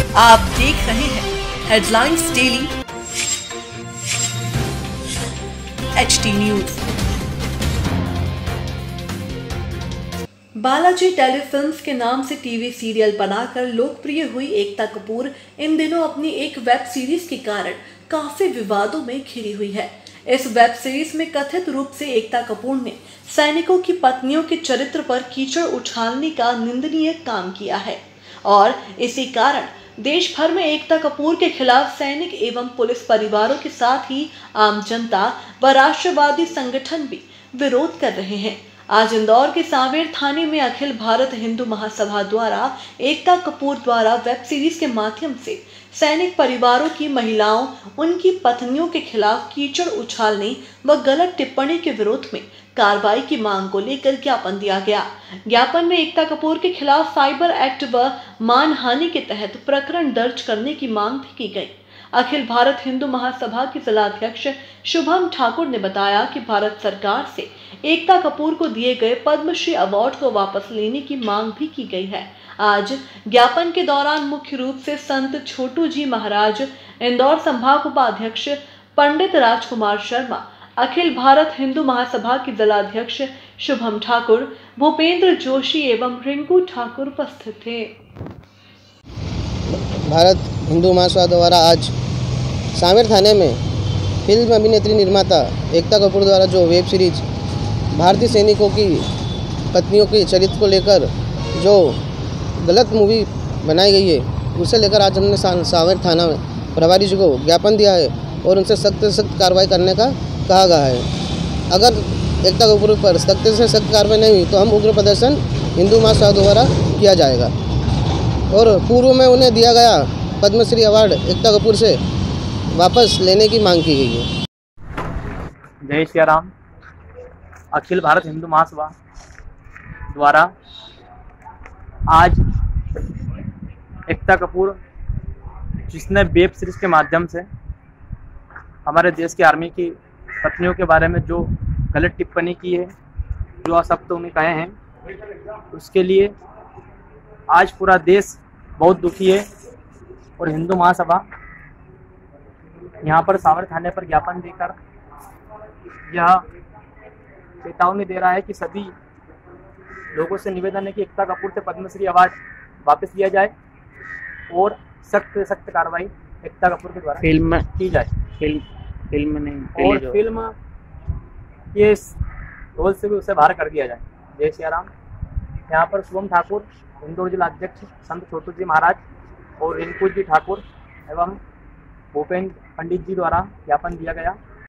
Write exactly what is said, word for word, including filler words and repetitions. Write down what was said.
आप देख रहे हैं headlines daily H T news. Balaji telefilms के नाम से टीवी सीरियल बनाकर लोकप्रिय हुई एकता कपूर इन दिनों अपनी एक वेब सीरीज के कारण काफी विवादों में घिरी हुई है। इस वेब सीरीज में कथित रूप से एकता कपूर ने सैनिकों की पत्नियों के चरित्र पर कीचड़ उछालने का निंदनीय काम किया है और इसी कारण देश भर में एकता कपूर के खिलाफ सैनिक एवं पुलिस परिवारों के साथ ही आम जनता व राष्ट्रवादी संगठन भी विरोध कर रहे हैं। आज इंदौर के सांवेर थाने में अखिल भारत हिंदू महासभा द्वारा एकता कपूर द्वारा वेब सीरीज के माध्यम से सैनिक परिवारों की महिलाओं, उनकी पत्नियों के खिलाफ कीचड़ उछालने व गलत टिप्पणी के विरोध में कार्रवाई की मांग को लेकर ज्ञापन दिया गया। ज्ञापन में एकता कपूर के खिलाफ साइबर एक्ट व मानहानि के तहत प्रकरण दर्ज करने की मांग भी की गई। अखिल भारत हिंदू महासभा के जिलाध्यक्ष शुभम ठाकुर ने बताया कि भारत सरकार से एकता कपूर को दिए गए पद्मश्री अवार्ड को वापस लेने की मांग भी की गई है। आज ज्ञापन के दौरान मुख्य रूप से संत छोटू जी महाराज, इंदौर संभाग उपाध्यक्ष पंडित राजकुमार शर्मा, अखिल भारत हिंदू महासभा के जिलाध्यक्ष शुभम ठाकुर, भूपेंद्र जोशी एवं रिंकू ठाकुर उपस्थित थे। भारत हिंदू महासभा द्वारा आज सांवेर थाने में फिल्म अभिनेत्री निर्माता एकता कपूर द्वारा जो वेब सीरीज भारतीय सैनिकों की पत्नियों के चरित्र को लेकर जो गलत मूवी बनाई गई है, उसे लेकर आज हमने सांवेर थाना में प्रभारी जी को ज्ञापन दिया है और उनसे सख्त से सख्त कार्रवाई करने का कहा गया है। अगर एकता कपूर पर सख्त से सख्त कार्रवाई नहीं हुई तो हम उग्र प्रदर्शन हिंदू महासभा द्वारा किया जाएगा। और पूर्व में उन्हें दिया गया पद्मश्री अवार्ड एकता कपूर से वापस लेने की मांग की गई है। जय श्री राम। अखिल भारत हिंदू महासभा द्वारा आज एकता कपूर, जिसने वेब सीरीज के माध्यम से हमारे देश के आर्मी की पत्नियों के बारे में जो गलत टिप्पणी की है, जो अशब्द उन्हें कहे हैं, उसके लिए आज पूरा देश बहुत दुखी है। और हिंदू महासभा यहाँ पर सांवेर थाने पर ज्ञापन देकर यह चेतावनी दे रहा है कि सभी लोगों से निवेदन है कि एकता कपूर से पद्मश्री अवार्ड वापस लिया जाए और सख्त से सख्त कार्रवाई एकता कपूर के द्वारा फिल्म की जाए। फिल्म फिल्म नहीं और फिल्म के रोल से भी उसे बाहर कर दिया जाए। जय श्री राम। यहाँ पर शुभम ठाकुर, इंदौर जिला अध्यक्ष संत छोटू जी महाराज और रिंकू जी ठाकुर एवं भूपेंद्र पंडित जी द्वारा ज्ञापन दिया गया।